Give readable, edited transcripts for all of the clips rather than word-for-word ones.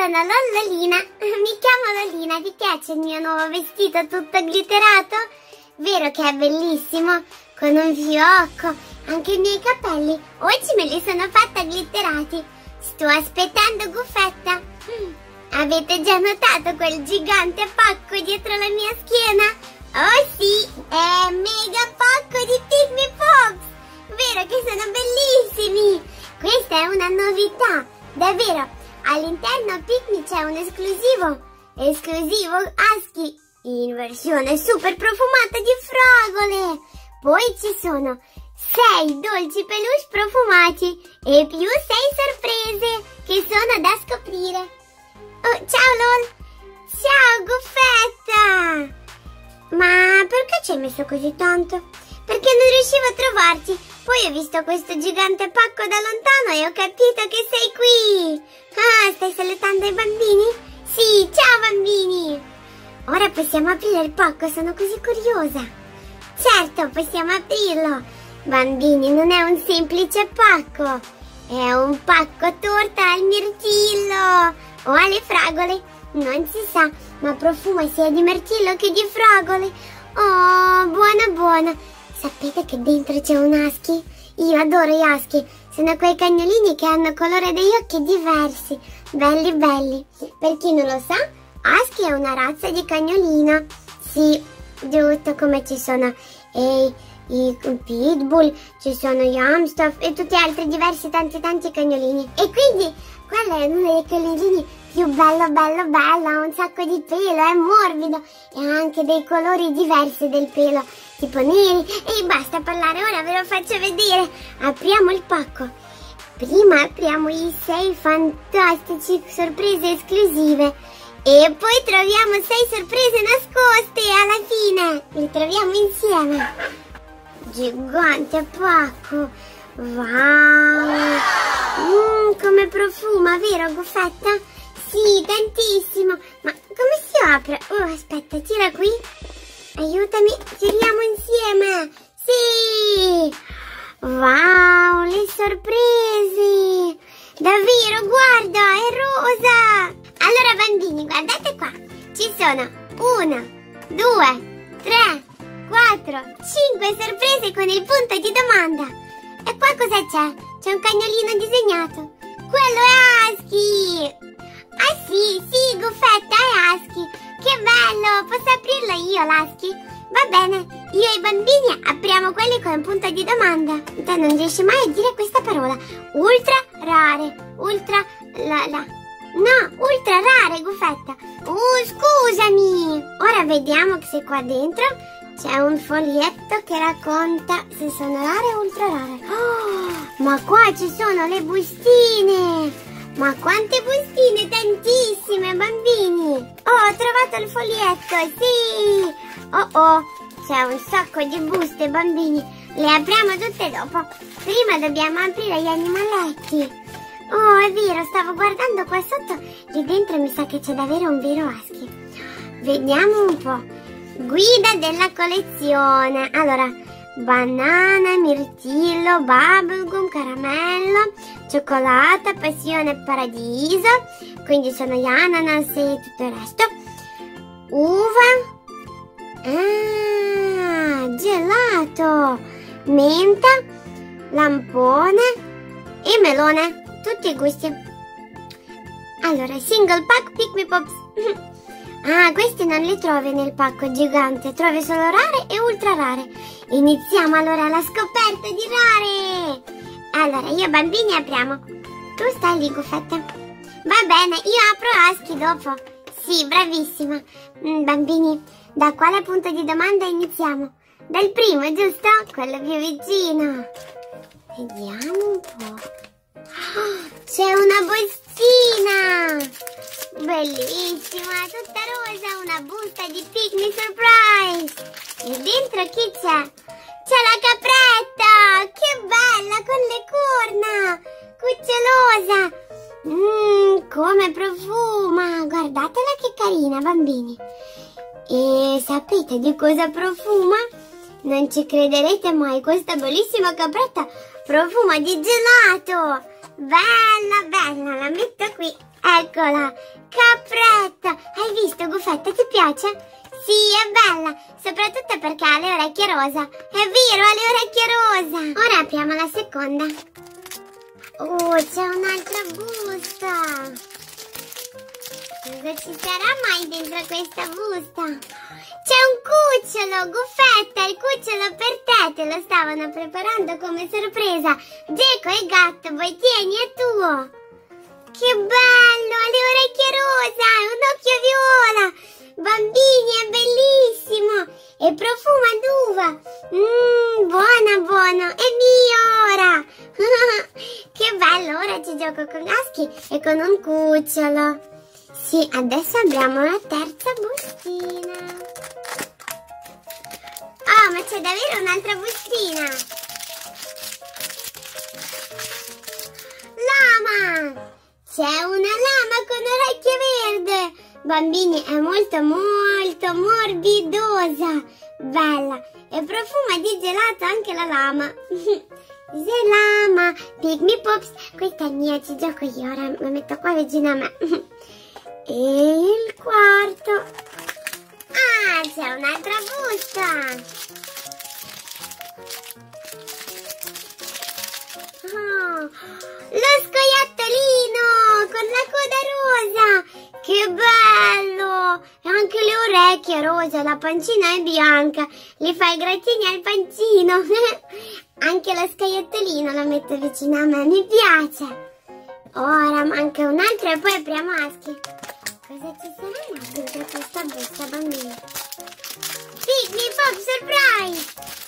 sono Lollolina, mi chiamo Lolina, ti piace il mio nuovo vestito tutto glitterato? Vero che è bellissimo? Con un fiocco, anche i miei capelli, oggi me li sono fatta glitterati. Sto aspettando Gufetta. Avete già notato quel gigante pacco dietro la mia schiena? Oh sì, è mega pacco di Pygmy Pops! Vero che sono bellissimi! Questa è una novità, davvero! All'interno Pygmy c'è un esclusivo husky in versione super profumata di fragole. Poi ci sono 6 dolci peluche profumati e più 6 sorprese che sono da scoprire. Oh, ciao Lol! Ciao Gufetta! Ma perché ci hai messo così tanto? Perché non riuscivo a trovarti. Poi ho visto questo gigante pacco da lontano e ho capito che sei qui. Ah, stai salutando i bambini? Sì, ciao bambini! Ora possiamo aprire il pacco, sono così curiosa. Certo, possiamo aprirlo. Bambini, non è un semplice pacco. È un pacco torta al mirtillo o alle fragole. Non si sa, ma profuma sia di mirtillo che di fragole. Oh, buona buona. Sapete che dentro c'è un husky? Io adoro gli husky. Sono quei cagnolini che hanno colore degli occhi diversi. Belli belli. Per chi non lo sa, husky è una razza di cagnolino. Sì, giusto, come ci sono i pitbull, ci sono gli Amstaff e tutti altri diversi tanti cagnolini. E quindi quello è uno dei cagnolini più bello, ha un sacco di pelo, è morbido e ha anche dei colori diversi del pelo, tipo neri. E basta parlare, ora ve lo faccio vedere. Apriamo il pacco. Prima apriamo i 6 fantastici sorprese esclusive e poi troviamo 6 sorprese nascoste alla fine. Le troviamo insieme. Gigante pacco. Wow! Come profuma, vero Gufetta? Sì, tantissimo. Ma come si apre? Oh, aspetta, tira qui. Aiutami, tiriamo insieme. Sì! Wow, le sorprese! Davvero, guarda, è rosa! Allora bambini, guardate qua. Ci sono 1, 2, 3, 4, 5 sorprese con il punto di domanda. E qua cosa c'è? C'è un cagnolino disegnato. Quello è Husky! Ah sì, Gufetta è Husky. Che bello, posso aprirlo io l'Husky? Va bene, io e i bambini apriamo quelli con un punto di domanda. Te non riesci mai a dire questa parola. Ultra rare, ultra Gufetta. Scusami. Ora vediamo se qua dentro c'è un foglietto che racconta se sono rare o ultra rare. Oh, ma qua ci sono le bustine. Ma quante bustine, tantissime bambini. Oh, ho trovato il foglietto, sì. Oh, c'è un sacco di buste bambini. Le apriamo tutte dopo. Prima dobbiamo aprire gli animaletti. Oh, è vero, stavo guardando qua sotto. Lì dentro mi sa che c'è davvero un vero husky. Vediamo un po'. Guida della collezione. Allora, banana, mirtillo, bubblegum, caramello, cioccolata, passione, paradiso. Quindi sono gli ananas e tutto il resto. Uva. Ah, gelato, menta, lampone e melone. Tutti i gusti. Allora, single pack Pygmy Pops. Ah, questi non li trovi nel pacco gigante, trovi solo rare e ultra rare. Iniziamo allora la scoperta di rare. Allora, io bambini apriamo. Tu stai lì, Gufetta. Va bene, io apro Husky dopo. Sì, bravissima. Bambini, da quale punto di domanda iniziamo? Dal primo, giusto? Quello più vicino. Vediamo un po'. C'è una bustina! Bellissima, tutta rosa, una busta di Pygmy Surprise! E dentro chi c'è? C'è la capretta! Che bella, con le corna! Cucciolosa! Come profuma! Guardatela che carina, bambini! E sapete di cosa profuma? Non ci crederete mai, questa bellissima capretta profuma di gelato! Bella, bella, la metto qui. Eccola, capretta. Hai visto, Gufetta, ti piace? Sì, è bella, soprattutto perché ha le orecchie rosa. È vero, ha le orecchie rosa. Ora apriamo la seconda. Oh, c'è un'altra busta. Cosa ci sarà mai dentro questa busta? C'è un cucciolo, Gufetta, il cucciolo per te lo stavano preparando come sorpresa. Geco e Gatto, vuoi, tieni, è tuo. Che bello, ha le orecchie rosa e un occhio viola. Bambini, è bellissimo e profuma d'uva. Buono, buono, è mio ora. Che bello, ora ci gioco con Husky e con un cucciolo. Sì, adesso abbiamo la terza bustina. Oh, ma c'è davvero un'altra bustina. Lama! C'è una lama con orecchie verde. Bambini, è molto molto morbidosa. Bella. E profuma di gelato anche la lama. Zelama, Pygmy Pops. Questa è mia, ci gioco io. Ora la metto qua vicino a me. E il quarto. Ah, c'è un'altra busta. Oh, lo scoiattolino con la coda rosa. Che bello. E anche le orecchie rosa, la pancina è bianca. Gli fai i grattini al pancino. Anche lo scoiattolino lo metto vicino a me, mi piace. Ora manca un altro e poi apriamo Husky. Cosa ci sarà mai dentro questa busta, bambini? Pygmy Pop Surprise!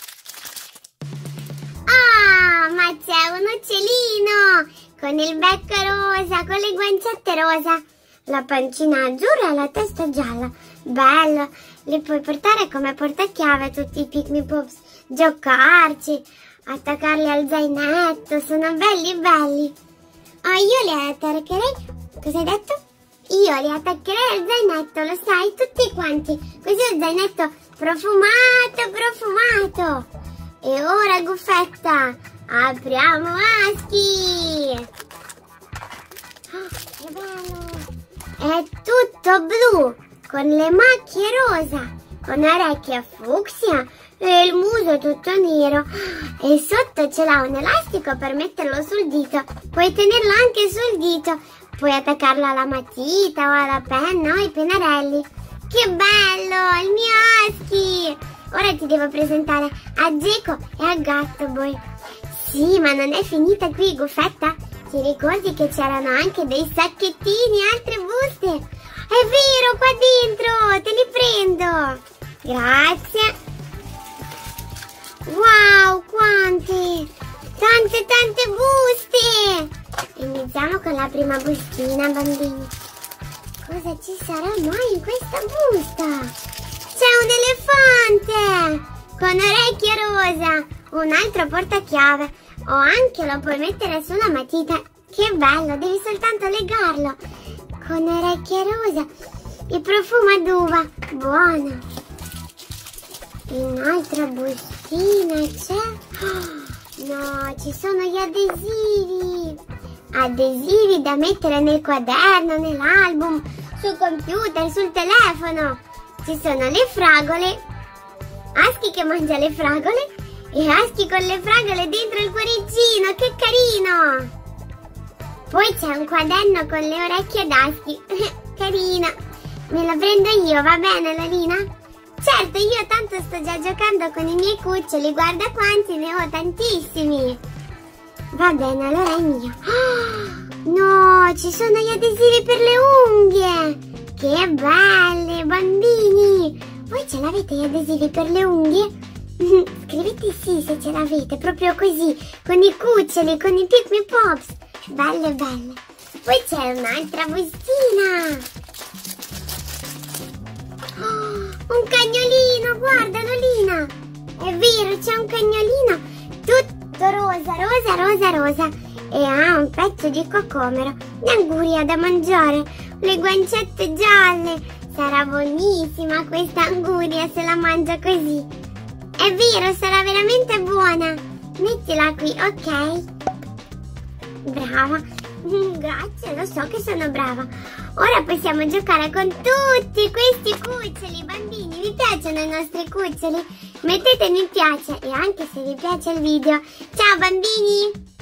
Ah, ma c'è un uccellino con il becco rosa, con le guancette rosa, la pancina azzurra e la testa gialla. Bello! Li puoi portare come portachiave tutti i Pygmy Pops, giocarci, attaccarli al zainetto, sono belli belli. Oh, io li attaccherei. Cosa hai detto? Io li attaccherei al zainetto, lo sai, tutti quanti. Così il zainetto profumato, profumato. E ora, Gufetta, apriamo Husky. Oh, che bello. È tutto blu, con le macchie rosa, con orecchie fucsia e il muso tutto nero. E sotto ce l'ha un elastico per metterlo sul dito. Puoi tenerlo anche sul dito. Puoi attaccarlo alla matita o alla penna o ai pennarelli. Che bello, il mio Husky! Ora ti devo presentare a Geco e a Gattoboy. Sì, ma non è finita qui, Gufetta. Ti ricordi che c'erano anche dei sacchettini e altre buste? È vero, qua dentro, te li prendo. Grazie. Wow, quanti! Tante buste! Iniziamo con la prima bustina, bambini. Cosa ci sarà mai in questa busta? C'è un elefante con orecchie rosa, un altro portachiave o anche lo puoi mettere sulla matita. Che bello, devi soltanto legarlo. Con orecchie rosa e profuma d'uva, buono. Un'altra bustina c'è. Oh, no, ci sono gli adesivi. Adesivi da mettere nel quaderno, nell'album, sul computer, sul telefono. Ci sono le fragole, Husky che mangia le fragole e Husky con le fragole dentro il cuoricino, che carino! Poi c'è un quaderno con le orecchie d'Husky, carina. Me lo prendo io, va bene, Lolina? Certo, io tanto sto già giocando con i miei cuccioli, guarda quanti, ne ho tantissimi. Va bene, allora è mio. Oh, no, ci sono gli adesivi per le unghie. Che belle, bambini. Voi ce l'avete gli adesivi per le unghie? Scrivete sì se ce l'avete, proprio così, con i cuccioli, con i Pygmy Pops. Belle, belle. Poi c'è un'altra bustina. Oh, un cagnolino, guarda, Lolina. È vero, c'è un cagnolino tutto rosa. E ha un pezzo di cocomero, un'anguria da mangiare, le guancette gialle. Sarà buonissima questa anguria se la mangia così. È vero, sarà veramente buona. Mettila qui, ok? Brava. Grazie, lo so che sono brava. Ora possiamo giocare con tutti questi cuccioli. Bambini, vi piacciono i nostri cuccioli? Mettete mi piace e anche se vi piace il video. Ciao bambini!